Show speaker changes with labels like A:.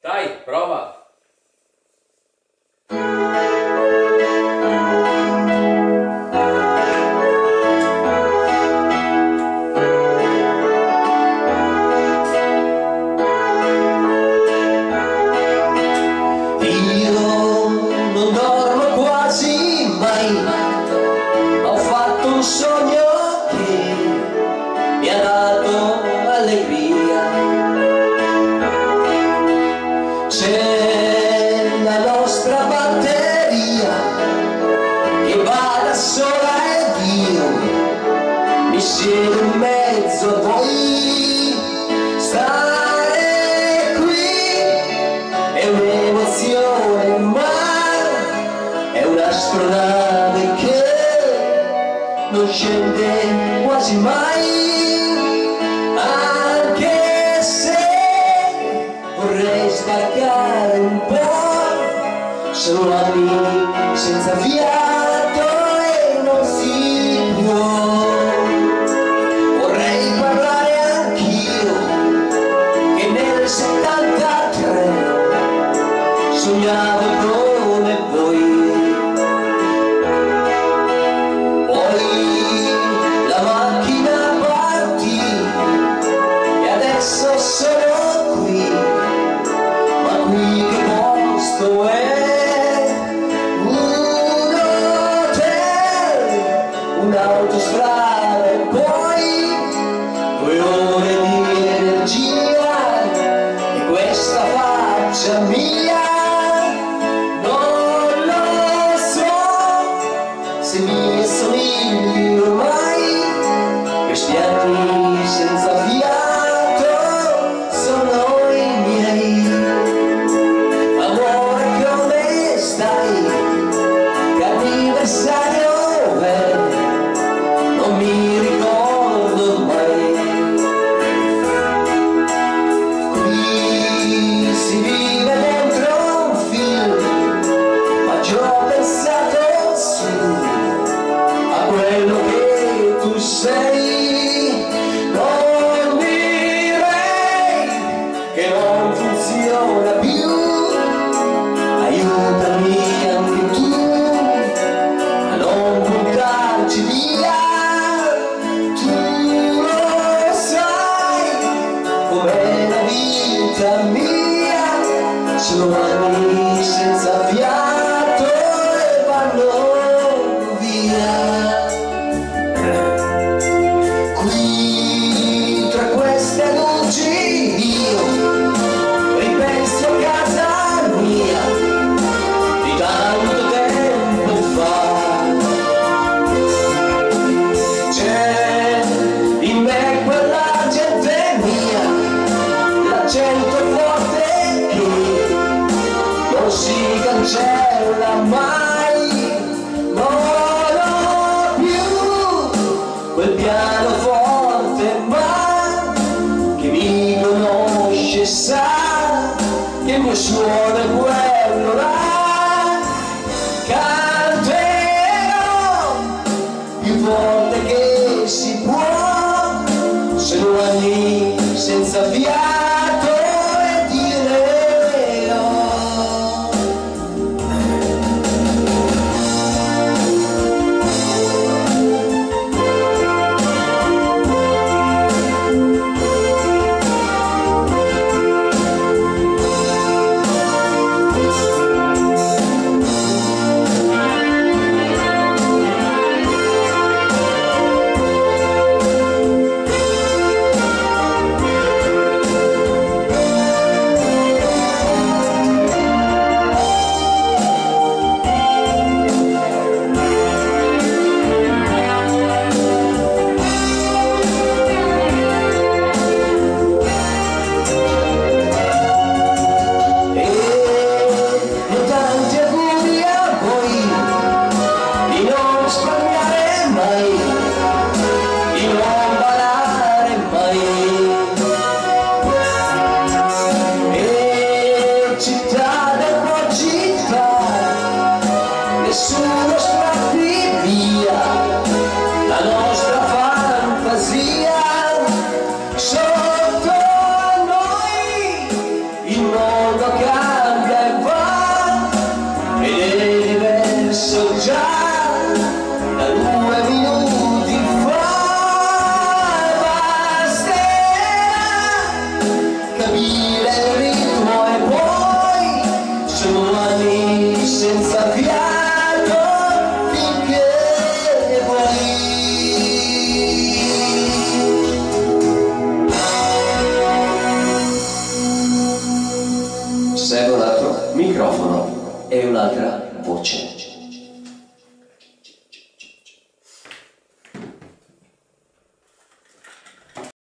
A: Dai, prova!
B: C'è la nostra batteria che va da sola ed io mi siedo in mezzo a voi. Stare qui è un'emozione, ma è un'astronave che non scende quasi mai. Vorrei staccare un po', sono anni senza fiato e non si può. Vorrei parlare anch'io, che nel 73 sognavo come voi. Poi la macchina partì e adesso sono qui. Qui che posto è? Un hotel, un'autostrada e poi 2 ore di energia e questa faccia mia. Non lo so se mi assomigli ormai, questi anni senza fiato sono i miei. Che anniversario è? Non mi ricordo mai. Qui si vive dentro un film, ma ci ho pensato su a quello che tu sei. Non direi che non funziona più. Aiutami anche tu a non buttarci via. Tu lo sai com'è la vita mia. Sono anni senza fiato e vanno via. Qui tra queste luci io ripenso a casa mia. L'accento forte che non si cancella mai. Non ho più quel pianoforte, ma chi mi conosce sa che il mio suono è quello là. Canterò più forte che si può, sono anni senza fiato e dire no. Sotto a noi il mondo che serve un altro microfono e un'altra voce.